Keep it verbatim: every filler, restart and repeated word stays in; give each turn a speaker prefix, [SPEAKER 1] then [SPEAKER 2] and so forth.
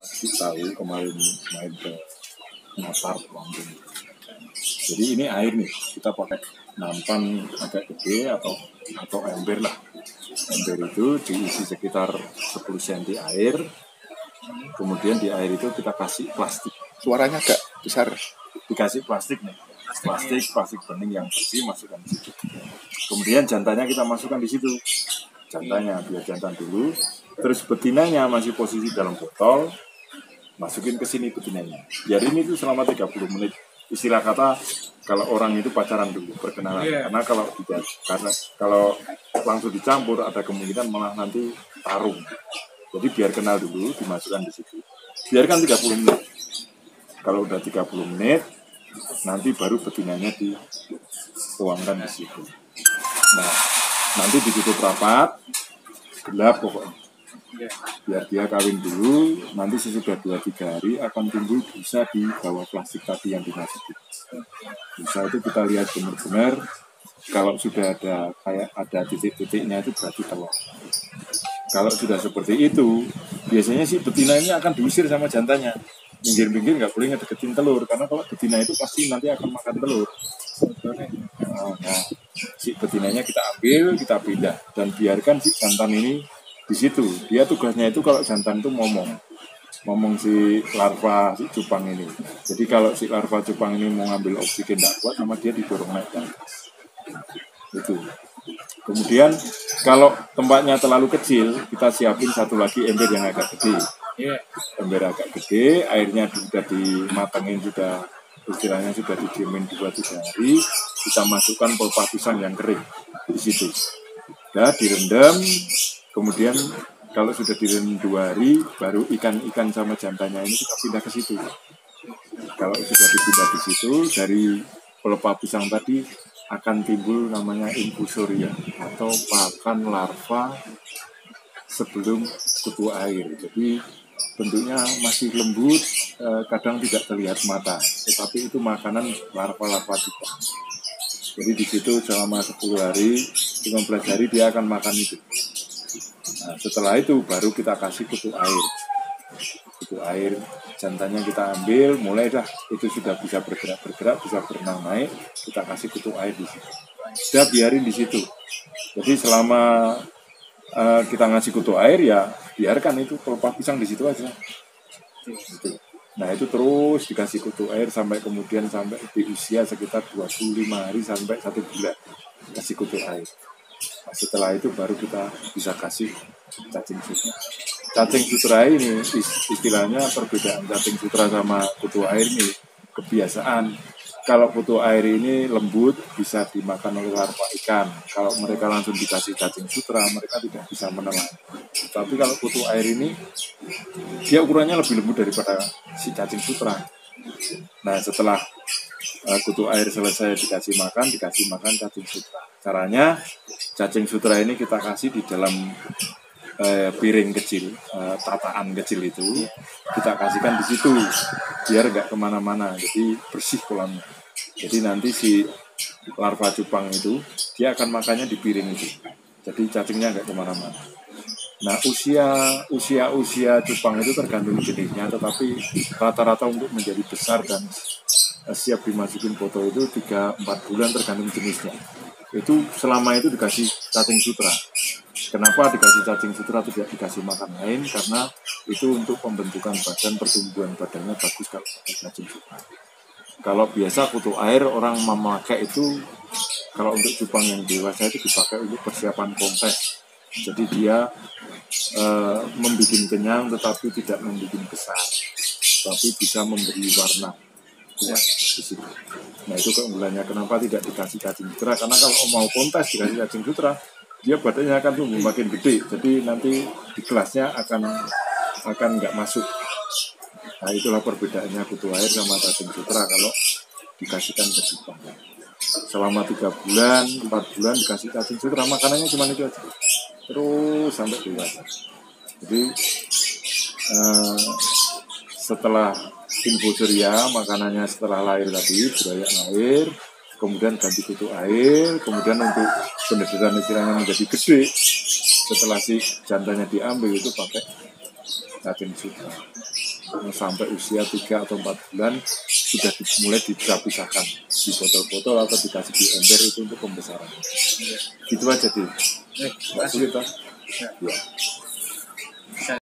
[SPEAKER 1] Pasti tahu kemarin main ke Mataram Lampung. Jadi ini air nih, kita pakai nampan agak gede atau atau ember lah. Ember itu diisi sekitar sepuluh sentimeter air. Kemudian di air itu kita kasih plastik.
[SPEAKER 2] Suaranya agak besar.
[SPEAKER 1] Dikasih plastik nih, plastik plastik bening yang bersih masukkan di situ. Kemudian jantannya kita masukkan di situ. Jantannya biar jantan dulu. Terus betinanya masih posisi dalam botol. Masukin ke sini betinanya. Biar ini tuh selama tiga puluh menit. Istilah kata kalau orang itu pacaran dulu, perkenalan. Yeah. Karena kalau tidak, karena kalau langsung dicampur ada kemungkinan malah nanti tarung. Jadi biar kenal dulu, dimasukkan di situ. Biarkan tiga puluh menit. Kalau udah tiga puluh menit, nanti baru betinanya dituangkan di situ. Nah, nanti ditutup rapat, gelap pokoknya. Biar dia kawin dulu, nanti sesudah dua tiga hari akan timbul busa di bawah plastik tadi yang dimasukin. Busa itu kita lihat benar-benar, kalau sudah ada kayak ada titik-titiknya itu berarti telur. Kalau sudah seperti itu, biasanya sih betina ini akan diusir sama jantannya. Minggir-minggir nggak boleh ngedeketin telur, karena kalau betina itu pasti nanti akan makan telur. Nah, si betinanya kita ambil, kita pindah, dan biarkan si jantan ini di situ. Dia tugasnya itu kalau jantan itu ngomong, ngomong si larva si cupang ini. Jadi kalau si larva cupang ini mau ngambil oksigen tidak kuat, sama dia didorong naik ke atas. Itu. Kemudian kalau tempatnya terlalu kecil, kita siapin satu lagi ember yang agak gede. Ember agak gede, airnya sudah dimatangin, sudah istilahnya sudah didiemin dua tiga hari, kita masukkan pelepah pisang yang kering di situ. Ya, direndam. Kemudian kalau sudah direndam dua hari, baru ikan-ikan sama jantannya ini kita pindah ke situ. Kalau sudah dipindah di situ, dari pelepah pisang tadi akan timbul namanya infusoria atau pakan larva sebelum kutu air. Jadi bentuknya masih lembut, eh, kadang tidak terlihat mata, tetapi itu makanan larva-larva juga. Jadi di situ selama sepuluh hari, lima belas hari dia akan makan itu. Nah, setelah itu baru kita kasih kutu air. Kutu air, jantannya kita ambil, mulai dah itu sudah bisa bergerak-bergerak, bisa berenang naik, kita kasih kutu air di situ. Sudah biarin di situ. Jadi selama uh, kita ngasih kutu air ya biarkan itu pelepah pisang di situ aja. Gitu. Nah itu terus dikasih kutu air sampai kemudian sampai di usia sekitar dua puluh lima hari sampai satu bulan kasih kutu air. Nah, setelah itu baru kita bisa kasih cacing sutra. Cacing sutra ini istilahnya perbedaan cacing sutra sama kutu air ini kebiasaan. Kalau kutu air ini lembut bisa dimakan oleh larva ikan. Kalau mereka langsung dikasih cacing sutra, mereka tidak bisa menelan. Tapi kalau kutu air ini dia ukurannya lebih lembut daripada si cacing sutra. Nah setelah uh, kutu air selesai dikasih makan, dikasih makan cacing sutra. Caranya cacing sutra ini kita kasih di dalam eh, piring kecil, eh, tataan kecil itu kita kasihkan di situ biar nggak kemana-mana, jadi bersih kolamnya. Jadi nanti si larva cupang itu dia akan makannya di piring itu, jadi cacingnya nggak kemana-mana. Nah usia usia usia cupang itu tergantung jenisnya, tetapi rata-rata untuk menjadi besar dan eh, siap dimasukin foto itu tiga empat bulan tergantung jenisnya. Itu selama itu dikasih cacing sutra. Kenapa dikasih cacing sutra tidak dikasih makan lain? Karena itu untuk pembentukan badan, pertumbuhan badannya bagus kalau pakai cacing sutra. Kalau biasa kutu air orang memakai itu, kalau untuk cupang yang dewasa itu dipakai untuk persiapan kontes. Jadi dia e, membuat kenyang tetapi tidak membuat besar, tapi bisa memberi warna kuat di situ. Nah itu keunggulannya, kenapa tidak dikasih cacing sutra? Karena kalau mau kontes dikasih cacing sutra, dia badannya akan tumbuh makin gede, jadi nanti di kelasnya akan akan nggak masuk. Nah itulah perbedaannya kutu air sama cacing sutra kalau dikasihkan ke cupang. Selama tiga bulan, empat bulan dikasih cacing sutra, makanannya cuma itu aja, terus sampai dewasa. Jadi eh, setelah infusoria, makanannya setelah lahir tadi, berayak lahir, kemudian ganti kutu air, kemudian untuk benar-benar istilahnya menjadi gede, setelah si jantannya diambil itu pakai cacing sutra. sampai usia tiga atau empat bulan sudah mulai dipisahkan di botol-botol atau dikasih di ember itu untuk pembesaran. Gitu aja deh. Nggak sulit kan? Ya.